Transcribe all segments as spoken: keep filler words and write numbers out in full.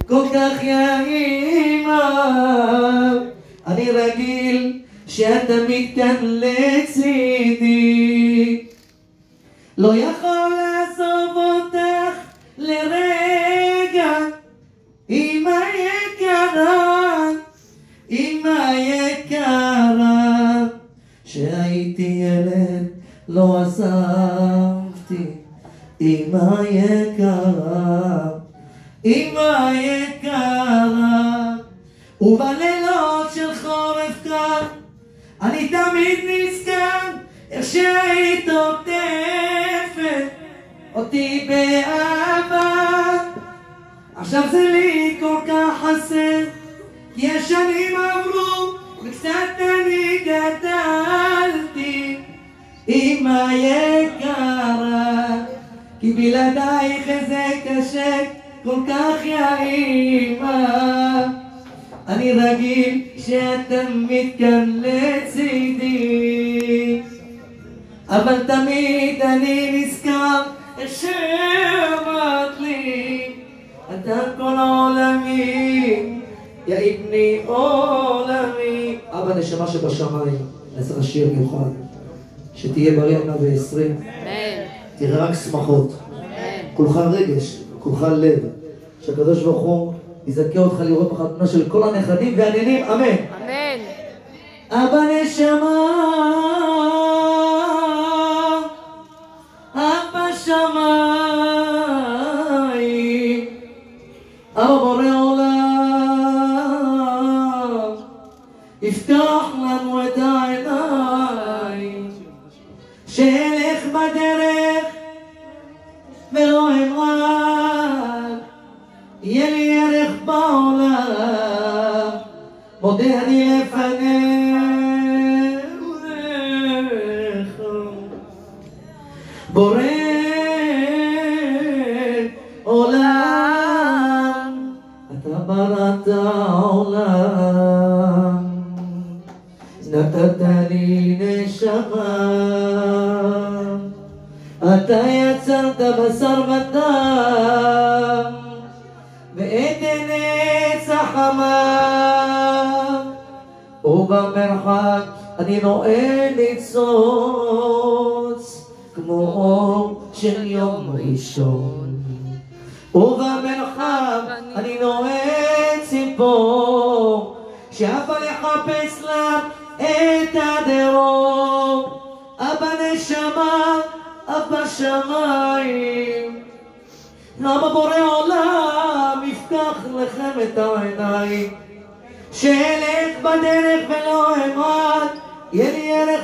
כל כך יאימה. אני רגיל שאת תמיד כאן לצידי, לא יכול לעזוב אותך לרגע. אמא יקרה, אמא יקרה, שהייתי ילד לא עזבתי. אמא יקרה, אמא יקרה, ובלילות של חורף קר אני תמיד נזכר איך שהיית עוטפת אותי באהבה. עכשיו זה לי כל כך חסר, כי השנים עברו וקצת אני גדלתי. אמא יקרה, כי בלעדייך זה קשה כל כך יא אמא. אני רגיל שאת תמיד כאן לצידי, אבל תמיד אני נזכר איך שאמרת לי אתה כל עולמי, יא אבני עולמי. אבא נשמה שבשמיים, נעשה לך שיר מיוחד, שתהיה בריא מאה ועשרים, תראה רק שמחות, כולך רגש, כולך לב, שהקדוש ברוך הוא יזכה אותך לראות בחתונה של כל הנכדים והנינים, אמן. אמן. אבא נשמה, אבא שמיים, אבא בורא עולם, יפתח לנו את העיניים, שאלך בדרך ולא אמרק, יהיה לי ערך בעולם, מודה אני לפניך. בורא עולם, אתה בראת העולם, נתת לי נשמה, אתה יצרת בשר ודם ואת נץ החמה, ובמרחק אני נועל ניצוץ כמו אור של יום ראשון, ובמרחב אני נועל ציפור שאפה לחפש לה את הדרור. אבא נשמה, אבא שמיים, אבא בורא עולם, יפתח לכם את העיניים, שאלך בדרך ולא אמרק, יהיה לי ערך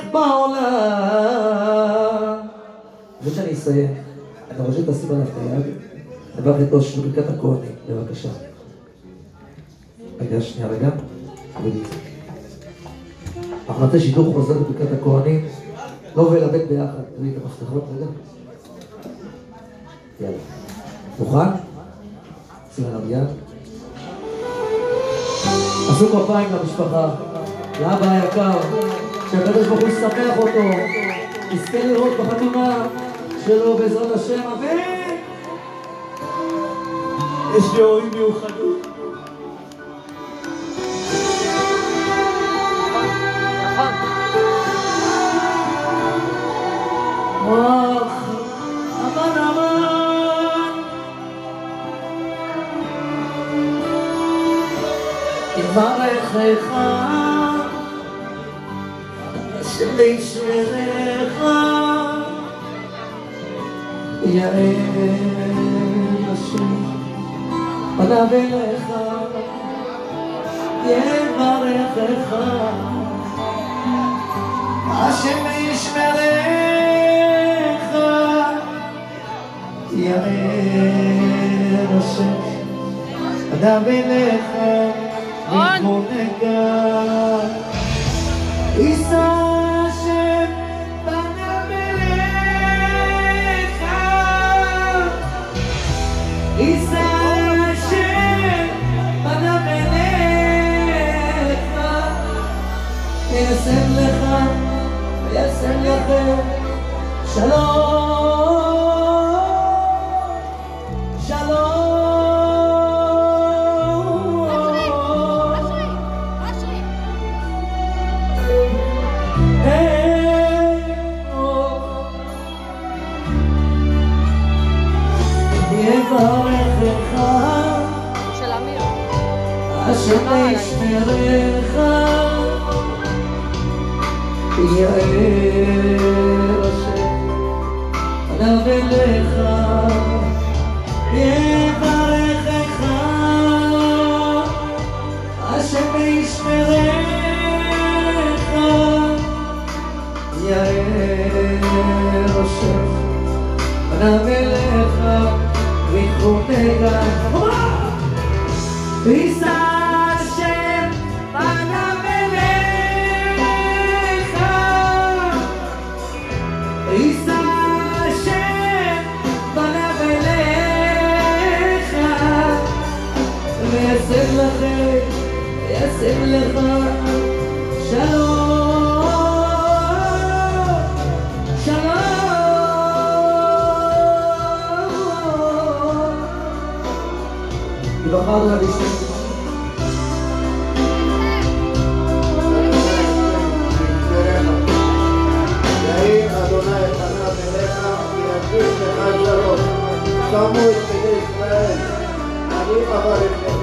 בעולם. ושאני אסיים, אני רוצה שתשים עליו את היד, נברך את ראש ברכת הכהנים, בבקשה. רגע, שנייה, רגע. אנחנו נעשה שידור חוזר בברכת הכהנים, לא ולבד ביחד. תראי את המפתחות, רגע. יאללה. מוכן? שים עליו יד. עשו כפיים למשפחה, לאבא היקר, שהקדוש ברוך הוא ישמח אותו, יזכה לראות בחתונה שלו בעזרת השם, אמן. יש לי הורים מיוחדים. אוח, אמן אמן, יברכך השם וישמרך, יאר השם פניו אליך, יברכך השם וישמרך, יאר השם פניו אליך, ויתמונך. יישא השם פניו אליך, יישא השם פניו אליך, וישם לך וישם לכם שלום, שלום, השם ישמרך יאר השם פניו אליך יברכך השם ישמרך יאר השם פניו אליך ויחונך יישא השם פניו אליך יישא השם פניו אליך וישם לכם וישם לך שלום שלום יבחר לה לשם שמו את בני ישראל, אני אברכם.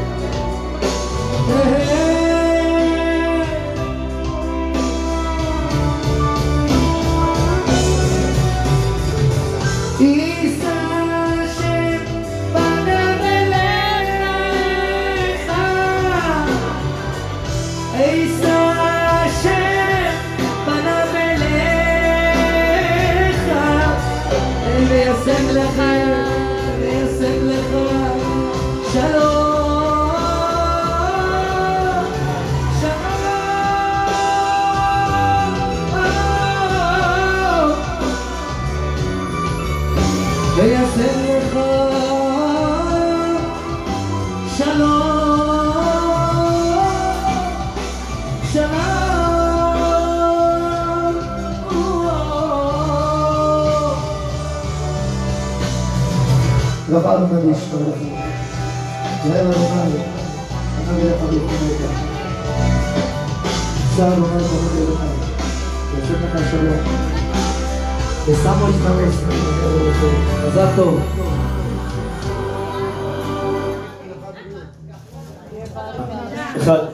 יישא השם פניו אליך יישא השם פניו אליך וישם לך וישם לך שלום שלום וישם לך שלום שלום רבה אדוני להשתרך יאר אדוני פניו אליך ויחונך יישא אדוני פניו אליך וישם לך שלום ושמו ישמרך מזל טוב אחד